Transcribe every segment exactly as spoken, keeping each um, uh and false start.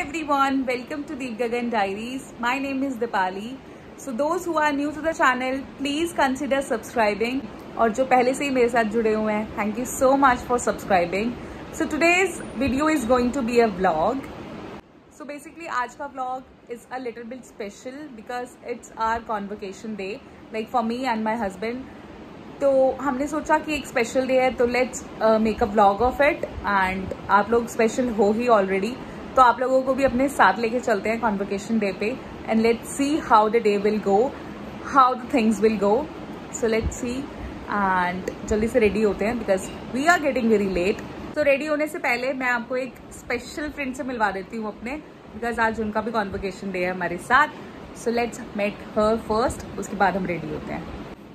everyone, welcome to the Gagan Diaries. My name is Dipali. So those who are new to the channel, please consider subscribing. और जो पहले से ही मेरे साथ जुड़े हुए हैं, thank you so much for subscribing. So today's video is going to be a vlog. So basically आज का vlog is a little bit special because it's our convocation day, like for me and my husband. तो हमने सोचा कि एक special day है तो let's make a vlog of it and आप लोग स्पेशल हो ही ऑलरेडी, तो आप लोगों को भी अपने साथ लेके चलते हैं कॉन्वोकेशन डे पे and let's see how the day will go, how the things will go. So let's see and जल्दी से रेडी होते हैं because we are getting very late. तो रेडी होने से पहले मैं आपको एक स्पेशल फ्रेंड से मिलवा देती हूँ अपने, बिकॉज आज उनका भी कॉन्वोकेशन डे है हमारे साथ. So let's meet her first, उसके बाद हम रेडी होते हैं.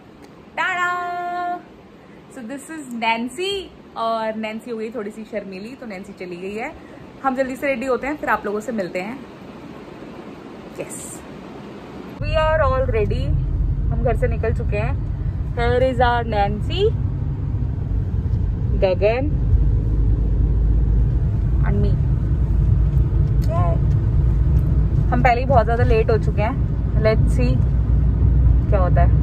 सो दिस इज नैन्सी, और नैन्सी हो गई थोड़ी सी शर्मीली तो नैन्सी चली गई है. हम जल्दी से रेडी होते हैं फिर आप लोगों से मिलते हैं. Yes, we are all ready, हम घर से निकल चुके हैं. Here is our Nancy, Gagan and me. हम पहले ही बहुत ज्यादा लेट हो चुके हैं. लेट्स सी क्या होता है.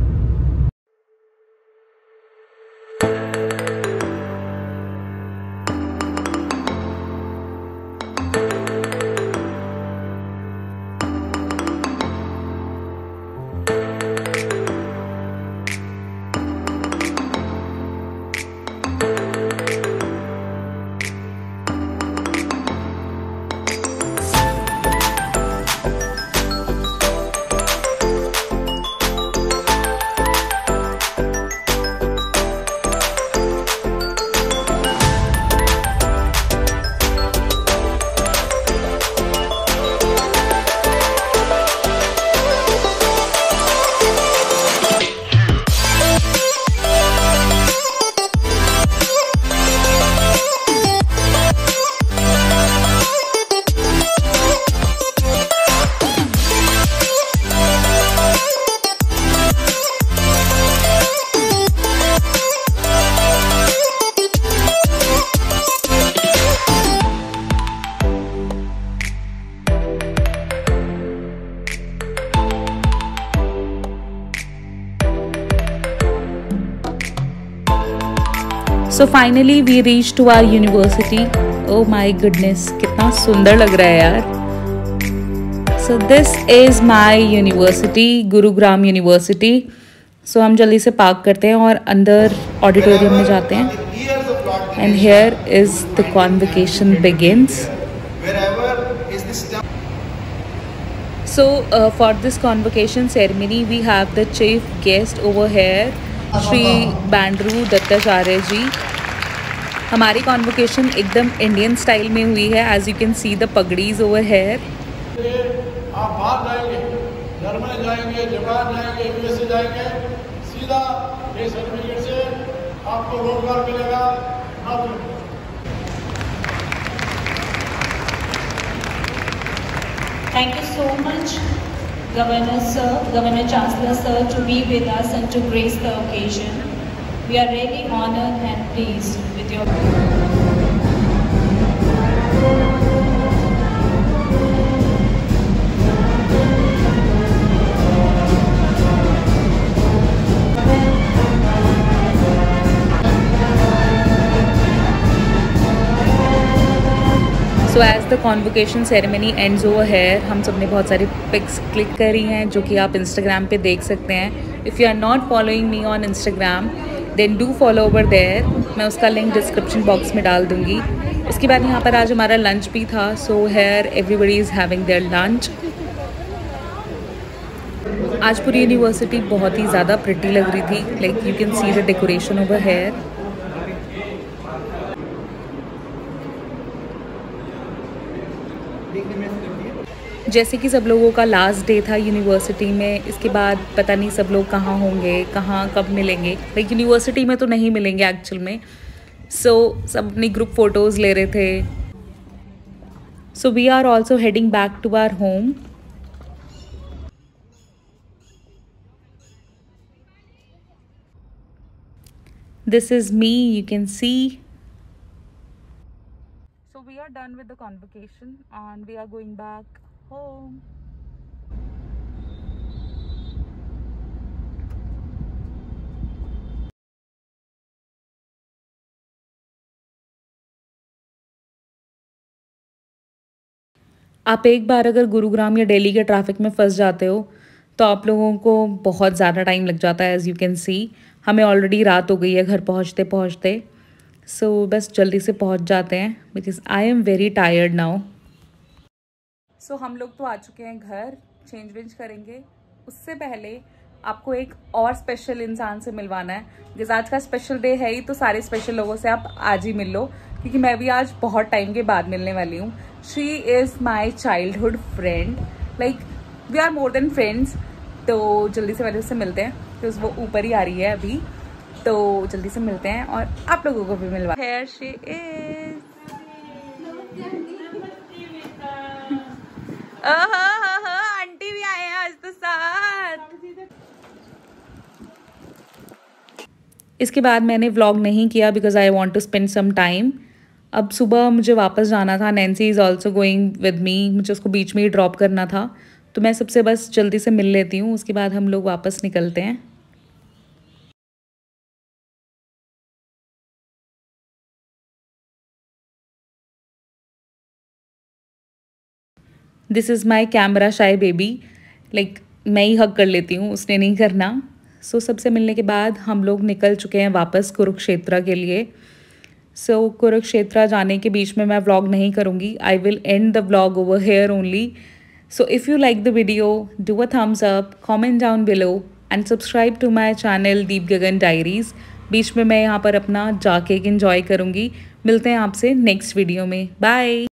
So finally we reach to our university. Oh my goodness, कितना सुंदर लग रहा है यार. So this is my university, Gurugram university. सो हम जल्दी से पार्क करते हैं और अंदर ऑडिटोरियम में जाते हैं. And here is the convocation begins. So for this convocation ceremony we have the chief guest over here, Shri Bandaru Dattatreya ji. हमारी कॉन्वोकेशन एकदम इंडियन स्टाइल में हुई है. As you can see the pagdis over here. आप बाहर जाएंगे, जर्मनी जाएंगे, जापान जाएंगे, यूएसए जाएंगे, सीधा ये सर्टिफिकेट से आपको रोजगार मिलेगा. Thank you so much, Governor Sir, Governor Chancellor Sir, to be with us and to grace the occasion. We are really honored and pleased with your. So as the convocation ceremony ends over here, हम सब ने बहुत सारी pics click करी हैं जो कि आप इंस्टाग्राम पे देख सकते हैं. If you are not following me on Instagram then do follow over there. मैं उसका लिंक डिस्क्रिप्शन बॉक्स में डाल दूँगी. उसके बाद यहाँ पर आज हमारा लंच भी था. So here everybody is having their lunch. आज पूरी यूनिवर्सिटी बहुत ही ज़्यादा प्रिटी लग रही थी. Like you can see the decoration over here. जैसे कि सब लोगों का लास्ट डे था यूनिवर्सिटी में, इसके बाद पता नहीं सब लोग कहाँ होंगे, कहाँ कब मिलेंगे. लाइक यूनिवर्सिटी में तो नहीं मिलेंगे एक्चुअल में. सो so, सब अपनी ग्रुप फोटोज़ ले रहे थे. So we are also heading back to our home. This is me, you can see. So we are done with the convocation and we are going back home. आप एक बार अगर गुरुग्राम या दिल्ली के ट्रैफिक में फंस जाते हो तो आप लोगों को बहुत ज़्यादा टाइम लग जाता है. एज़ यू कैन सी हमें ऑलरेडी रात हो गई है घर पहुंचते पहुंचते. सो so, बस जल्दी से पहुंच जाते हैं because I am very tired now. So हम लोग तो आ चुके हैं घर. चेंज वेंज करेंगे. उससे पहले आपको एक और स्पेशल इंसान से मिलवाना है बिकॉज आज का स्पेशल डे है ही. तो सारे स्पेशल लोगों से आप आज ही मिल लो क्योंकि मैं भी आज बहुत टाइम के बाद मिलने वाली हूँ. She is my childhood friend. Like we are more than friends. तो जल्दी से पहले उससे मिलते हैं बिकॉज वो ऊपर ही आ रही है अभी. तो जल्दी से मिलते हैं और आप लोगों को भी मिलवा. Here she is. आंटी भी आए हैं आज तो साथ. इसके बाद मैंने व्लॉग नहीं किया because I want to spend some time. अब सुबह मुझे वापस जाना था. Nancy is also going with me. मुझे उसको बीच में ही ड्रॉप करना था. तो मैं सबसे बस जल्दी से मिल लेती हूँ. उसके बाद हम लोग वापस निकलते हैं. This is my camera shy baby. Like मैं ही हग कर लेती हूँ, उसने नहीं करना. सो so, सबसे मिलने के बाद हम लोग निकल चुके हैं वापस कुरुक्षेत्र के लिए. सो so, कुरुक्षेत्र जाने के बीच में मैं व्लॉग नहीं करूँगी. I will end the vlog over here only. So if you like the video do a thumbs up, comment down below and subscribe to my channel Deep Gagan diaries. बीच में मैं यहाँ पर अपना जाके इंजॉय करूँगी. मिलते हैं आपसे नेक्स्ट वीडियो में. बाय.